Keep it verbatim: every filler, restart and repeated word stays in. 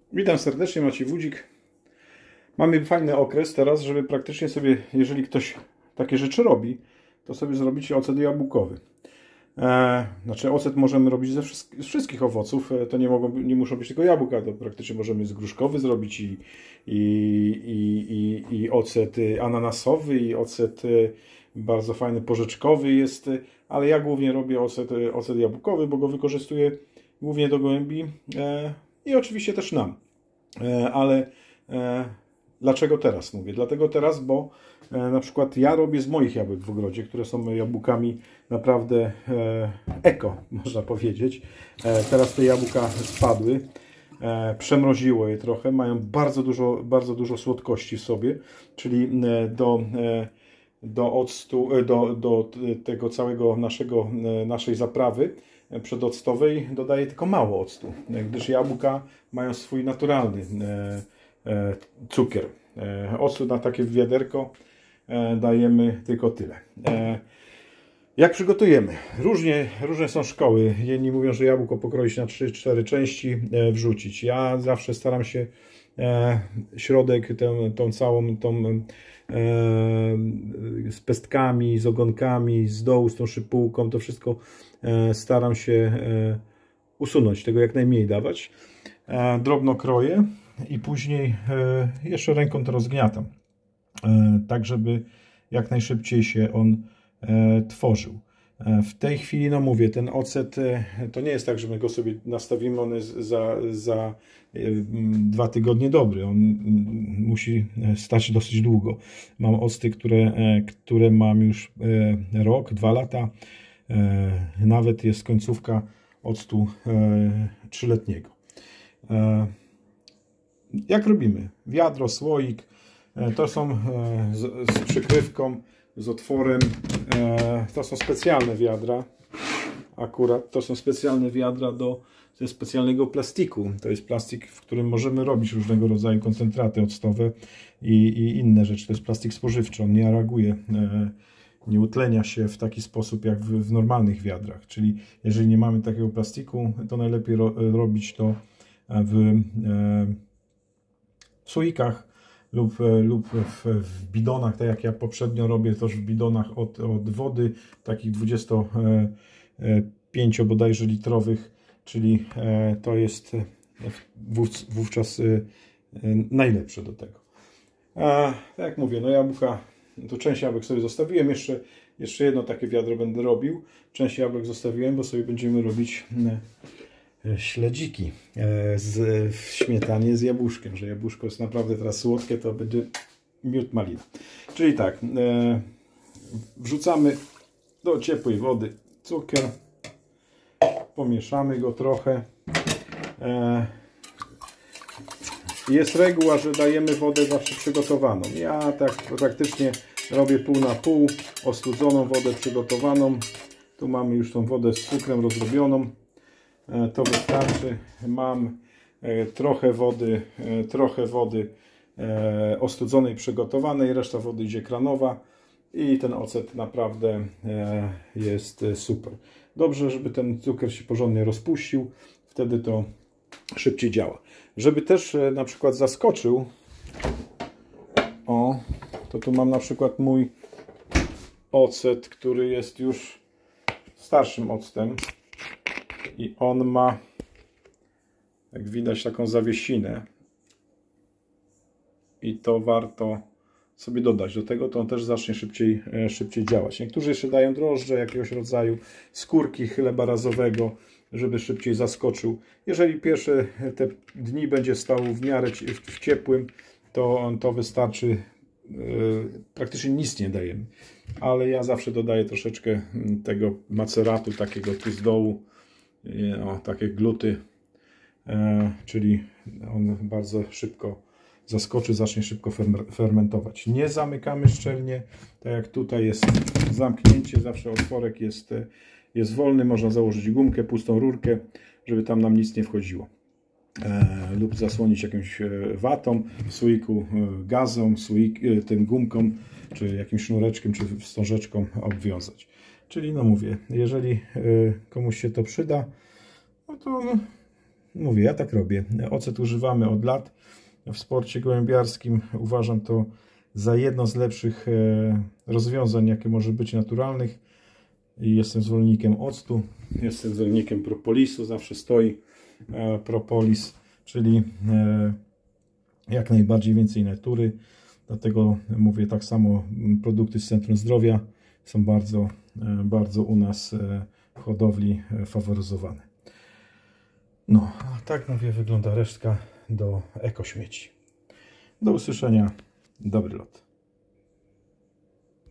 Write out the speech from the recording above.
Witam serdecznie, Maciej Wódzik. Mamy fajny okres teraz, żeby praktycznie sobie, jeżeli ktoś takie rzeczy robi, to sobie zrobić ocet jabłkowy. E, znaczy ocet możemy robić ze wszystkich, z wszystkich owoców, to nie, mogą, nie muszą być tylko jabłka, to praktycznie możemy z gruszkowy zrobić i, i, i, i, i ocet ananasowy, i ocet bardzo fajny porzeczkowy jest, ale ja głównie robię ocet, ocet jabłkowy, bo go wykorzystuję głównie do gołębi e, i oczywiście też nam. E, ale e, dlaczego teraz mówię? Dlatego teraz, bo e, na przykład ja robię z moich jabłek w ogrodzie, które są jabłkami naprawdę e, eko, można powiedzieć. E, teraz te jabłka spadły, e, przemroziło je trochę, mają bardzo dużo, bardzo dużo słodkości w sobie, czyli e, do, e, do octu, e, do, do tego całego naszego, e, naszej zaprawy przedoctowej dodaję tylko mało octu, gdyż jabłka mają swój naturalny e, e, cukier. E, octu na takie wiaderko e, dajemy tylko tyle. E, jak przygotujemy? Różnie, różne są szkoły. Jedni mówią, że jabłko pokroić na trzy cztery części, e, wrzucić. Ja zawsze staram się e, środek, tę, tą całą tą, e, z pestkami, z ogonkami, z dołu, z tą szypułką, to wszystko e, staram się e, usunąć, tego jak najmniej dawać. E, drobno kroję i później e, jeszcze ręką to rozgniatam, e, tak żeby jak najszybciej się on e, tworzył. E, w tej chwili, no mówię, ten ocet e, to nie jest tak, że my go sobie nastawimy, on jest za, za e, dwa tygodnie dobry, on m, musi stać dosyć długo. Mam octy, które, e, które mam już e, rok, dwa lata, e, nawet jest końcówka octu e, trzyletniego. E, jak robimy? Wiadro, słoik, e, to są e, z, z przykrywką, z otworem, e, to są specjalne wiadra, akurat to są specjalne wiadra do ze specjalnego plastiku. To jest plastik, w którym możemy robić różnego rodzaju koncentraty octowe i, i inne rzeczy. To jest plastik spożywczy, on nie reaguje, e, nie utlenia się w taki sposób jak w, w normalnych wiadrach. Czyli jeżeli nie mamy takiego plastiku, to najlepiej ro, robić to w e, słoikach lub, lub w, w bidonach, tak jak ja poprzednio robię też w bidonach od, od wody, takich dwudziestopięcio bodajże litrowych, czyli to jest wówczas najlepsze do tego. A, tak jak mówię, no jabłka, tu część jabłek sobie zostawiłem, jeszcze, jeszcze jedno takie wiadro będę robił, część jabłek zostawiłem, bo sobie będziemy robić śledziki z, w śmietanie z jabłuszkiem, że jabłuszko jest naprawdę teraz słodkie, to będzie miód malina. Czyli tak, e, wrzucamy do ciepłej wody cukier, pomieszamy go trochę. E, jest reguła, że dajemy wodę zawsze przygotowaną. Ja tak praktycznie robię pół na pół, ostudzoną wodę przygotowaną. Tu mamy już tą wodę z cukrem rozrobioną. To wystarczy. Mam trochę wody, trochę wody ostudzonej, przygotowanej, reszta wody idzie kranowa i ten ocet naprawdę jest super. Dobrze, żeby ten cukier się porządnie rozpuścił, wtedy to szybciej działa. Żeby też na przykład zaskoczył, o, to tu mam na przykład mój ocet, który jest już starszym octem. I on ma, jak widać, taką zawiesinę. I to warto sobie dodać. Do tego to on też zacznie szybciej, szybciej działać. Niektórzy jeszcze dają drożdże jakiegoś rodzaju, skórki chleba razowego, żeby szybciej zaskoczył. Jeżeli pierwsze te dni będzie stał w miarę w ciepłym, to, to wystarczy. Yy, praktycznie nic nie dajemy. Ale ja zawsze dodaję troszeczkę tego maceratu, takiego tu z dołu. O, takie gluty, e, czyli on bardzo szybko zaskoczy, zacznie szybko fermentować. Nie zamykamy szczelnie, tak jak tutaj jest zamknięcie, zawsze otworek jest, jest wolny, można założyć gumkę, pustą rurkę, żeby tam nam nic nie wchodziło. E, lub zasłonić jakąś watą, w słoiku gazą, słoik, tym gumką, czy jakimś sznureczkiem, czy wstążeczką obwiązać. Czyli no mówię, jeżeli y, komuś się to przyda, no to no, mówię, ja tak robię. Ocet używamy od lat w sporcie gołębiarskim. Uważam to za jedno z lepszych rozwiązań, jakie może być naturalnych. I jestem zwolennikiem octu, jestem zwolennikiem propolisu, zawsze stoi propolis, czyli jak najbardziej więcej natury. Dlatego mówię, tak samo produkty z Centrum Zdrowia są bardzo, bardzo u nas w hodowli faworyzowane. No, a tak mówię, wygląda resztka do ekośmieci. Do usłyszenia. Dobry lot.